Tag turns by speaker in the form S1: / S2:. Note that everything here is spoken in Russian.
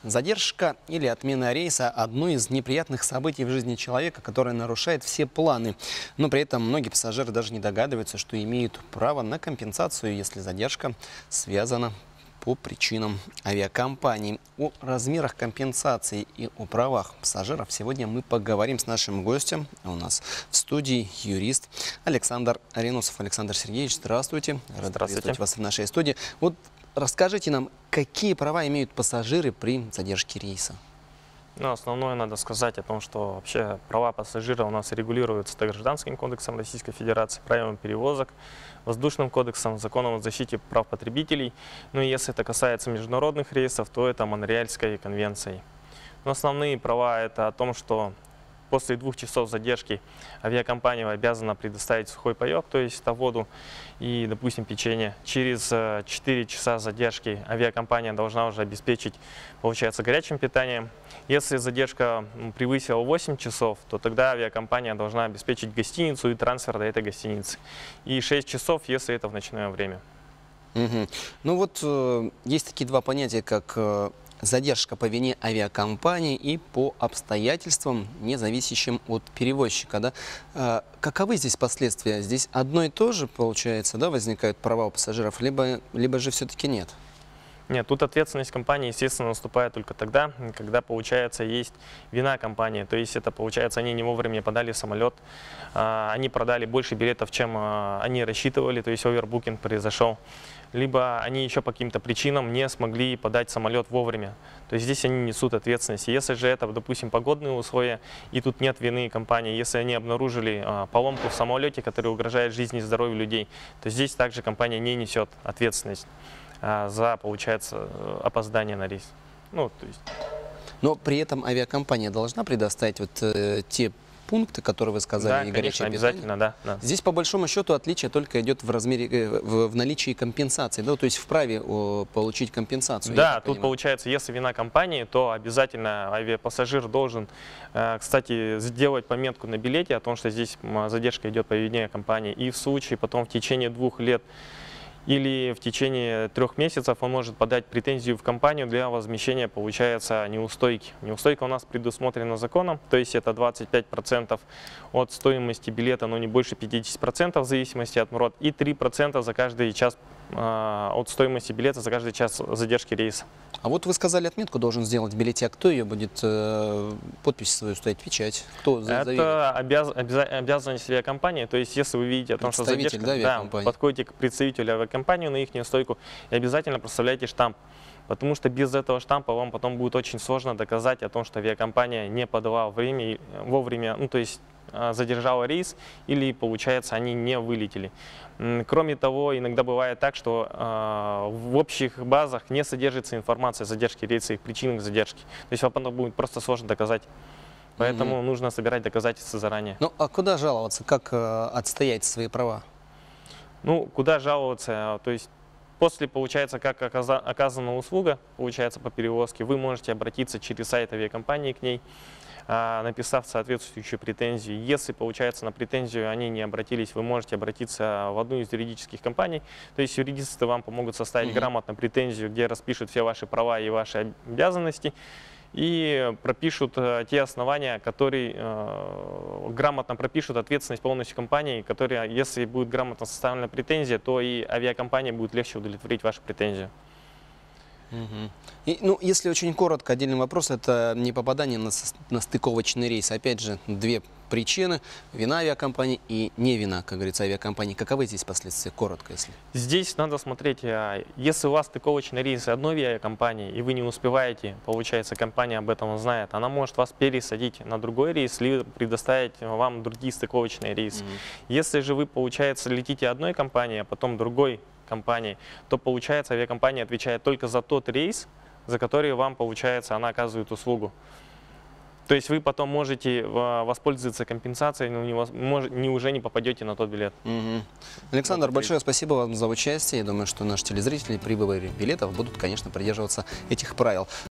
S1: Задержка или отмена рейса – одно из неприятных событий в жизни человека, которое нарушает все планы. Но при этом многие пассажиры даже не догадываются, что имеют право на компенсацию, если задержка связана по причинам авиакомпании. О размерах компенсации и о правах пассажиров сегодня мы поговорим с нашим гостем. У нас в студии юрист Александр Ренусов. Александр Сергеевич, здравствуйте. Рад приветствовать вас в нашей студии. Вот расскажите нам, какие права имеют пассажиры при задержке рейса?
S2: Ну, основное надо сказать о том, что вообще права пассажира у нас регулируются Гражданским кодексом Российской Федерации, правилами перевозок, Воздушным кодексом, Законом о защите прав потребителей. Ну и если это касается международных рейсов, то это Монреальской конвенцией. Но основные права это о том, что после 2 часов задержки авиакомпания обязана предоставить сухой паек, то есть это воду и, допустим, печенье. Через 4 часа задержки авиакомпания должна уже обеспечить, получается, горячим питанием. Если задержка превысила 8 часов, то тогда авиакомпания должна обеспечить гостиницу и трансфер до этой гостиницы. И 6 часов, если это в ночное время.
S1: Ну вот есть такие два понятия, как задержка по вине авиакомпании и по обстоятельствам, не зависящим от перевозчика. Да? Каковы здесь последствия? Здесь одно и то же, получается, да, возникают права у пассажиров, либо же все-таки нет?
S2: Нет, тут ответственность компании, естественно, наступает только тогда, когда, получается, есть вина компании. То есть это, получается, они не вовремя подали самолет, они продали больше билетов, чем они рассчитывали, то есть овербукинг произошел. Либо они еще по каким-то причинам не смогли подать самолет вовремя. То есть здесь они несут ответственность. Если же это, допустим, погодные условия, и тут нет вины компании, если они обнаружили поломку в самолете, которая угрожает жизни и здоровью людей, то здесь также компания не несет ответственность за, получается, опоздание на рейс. Ну, то есть.
S1: Но при этом авиакомпания должна предоставить вот те пункты, которые вы сказали,
S2: да,
S1: и
S2: конечно, обязательно, да.
S1: Здесь по большому счету отличие только идет в размере, в наличии компенсации, да, то есть вправе получить компенсацию.
S2: Да, тут получается, если вина компании, то обязательно авиапассажир должен, кстати, сделать пометку на билете о том, что здесь задержка идет по вине компании, и в случае потом в течение 2 лет или в течение 3 месяцев он может подать претензию в компанию для возмещения, получается, неустойки. Неустойка у нас предусмотрена законом, то есть это 25% от стоимости билета, но не больше 50% в зависимости от МРОД, и 3% за каждый час от стоимости билета за каждый час задержки рейса.
S1: А вот вы сказали, отметку должен сделать в билете, а кто ее будет, подпись свою ставить, печать? Кто
S2: это обязанность авиакомпании, то есть если вы видите о том, что задержка, да, подходите к представителю авиакомпании на их стойку и обязательно проставляйте штамп. Потому что без этого штампа вам потом будет очень сложно доказать о том, что авиакомпания не подала вовремя, ну то есть задержала рейс или, получается, они не вылетели. Кроме того, иногда бывает так, что в общих базах не содержится информация о задержке рейса и причинах задержки. То есть вам потом будет просто сложно доказать. Поэтому нужно собирать доказательства заранее.
S1: Ну а куда жаловаться? Как отстоять свои права?
S2: Ну, куда жаловаться? То есть после, получается, как оказана услуга, получается, по перевозке, вы можете обратиться через сайт авиакомпании к ней, написав соответствующую претензию. Если, получается, на претензию они не обратились, вы можете обратиться в одну из юридических компаний. То есть юристы вам помогут составить грамотно претензию, где распишут все ваши права и ваши обязанности, и пропишут те основания, которые грамотно пропишут ответственность полностью компании, которая, если будет грамотно составлена претензия, то и авиакомпания будет легче удовлетворить вашу претензию.
S1: И, ну, если очень коротко, отдельный вопрос, это не попадание на стыковочный рейс. Опять же, 2 причины: вина авиакомпании и не вина, как говорится, авиакомпании. Каковы здесь последствия, коротко, если?
S2: Здесь надо смотреть, если у вас стыковочный рейс одной авиакомпании, и вы не успеваете, получается, компания об этом знает, она может вас пересадить на другой рейс, либо предоставить вам другие стыковочные рейсы. Если же вы, получается, летите одной компанией, а потом другой компании, то, получается, авиакомпания отвечает только за тот рейс, за который вам, получается, она оказывает услугу. То есть вы потом можете воспользоваться компенсацией, но уже не попадете на тот билет.
S1: Александр, большое спасибо вам за участие. Я думаю, что наши телезрители при выборе билетов будут, конечно, придерживаться этих правил.